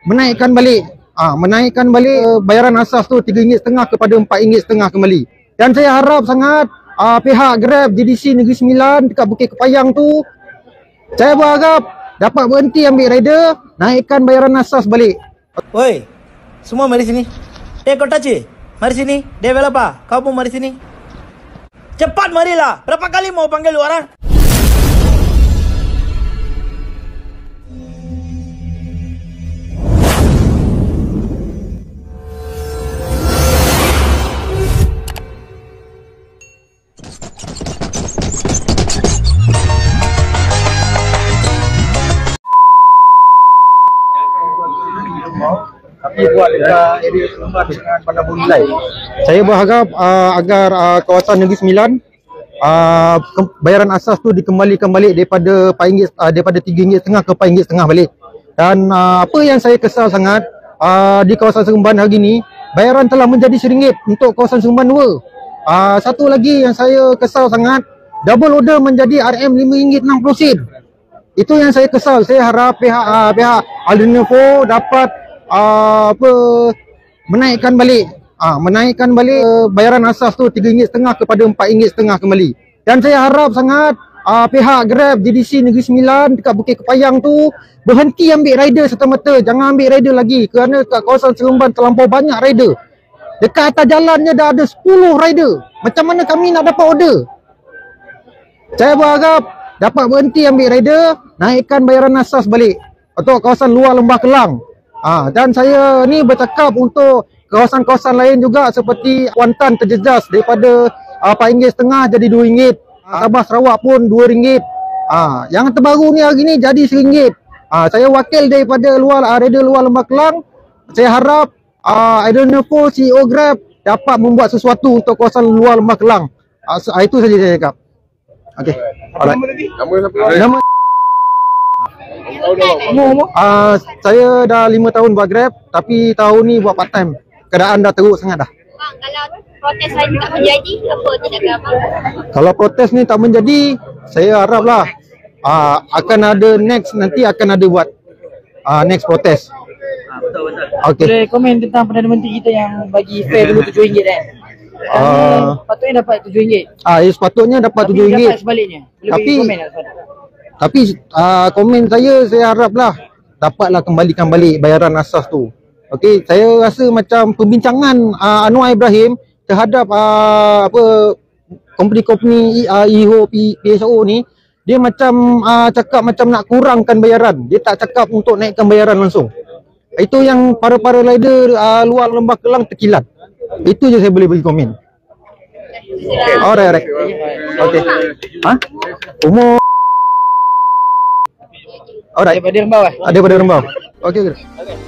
menaikkan balik bayaran asas tu RM3.5 kepada RM4.5 kembali. Dan saya harap sangat pihak Grab JDC Negeri Sembilan dekat Bukit Kepayang tu, saya berharap dapat berhenti ambil rider, naikkan bayaran asas balik. Woi, semua mari sini. Kau touch. Mari sini. Developer, kau pun mari sini. Cepat marilah. Berapa kali mau panggil lu orang? Tapi buat dekat area Seremban dengan Bandar Bunilai. Saya berharap agar kawasan Negeri Sembilan bayaran asas tu dikembalikan balik daripada RM3.5 ke RM4.5 balik. Dan apa yang saya kesal sangat di kawasan Seremban hari ini, bayaran telah menjadi RM1 untuk kawasan Seremban 2. Satu lagi yang saya kesal sangat, double order menjadi RM5.60. Itu yang saya kesal. Saya harap pihak Aldenovo dapat menaikkan balik bayaran asas tu RM3.5 kepada RM4.5 kembali. Dan saya harap sangat pihak Grab JDC Negeri Sembilan dekat Bukit Kepayang tu berhenti ambil rider serta-merta. Jangan ambil rider lagi kerana kat kawasan Seremban terlampau banyak rider. Dekat atas jalannya dah ada 10 rider. Macam mana kami nak dapat order? Saya berharap dapat berhenti ambil rider, naikkan bayaran asas balik untuk kawasan luar Lembah Kelang. Dan saya ni bercakap untuk kawasan-kawasan lain juga seperti Kuantan terjejas daripada RM4.5 jadi RM2. Sabah Sarawak pun RM2. Yang terbaru ni hari ni jadi RM1. Saya wakil daripada rider luar Lembah Kelang. Saya harap Aldenovo CEO Grab dapat membuat sesuatu untuk kawasan luar Lembah Kelang. Itu saja saya cakap. Okey. Nama saya dah 5 tahun buat Grab, tapi tahun ni buat part time. Keadaan dah teruk sangat dah. Bang, kalau protes hari tak menjadi, apa tindakan abang? Kalau protes ni tak menjadi, saya haraplah akan ada nanti akan ada buat next protes. Betul. Okey. Boleh komen tentang Perdana Menteri kita yang bagi fare dulu RM7 kan? Patutnya dapat RM7. Sepatutnya dapat Tapi RM7. dapat sebaliknya. Boleh bagi komen tak sebaliknya? Tapi komen saya haraplah dapatlah kembalikan balik bayaran asas tu. Okey, saya rasa macam pembincangan Anwar Ibrahim terhadap company IHO PSO ni, dia macam cakap macam nak kurangkan bayaran. Dia tak cakap untuk naikkan bayaran langsung. Itu yang para rider luar Lembah Kelang terkilat. Itu je saya boleh bagi komen. Alright. Okey. Umur alright. Daripada Rembau Daripada Rembau. Okey.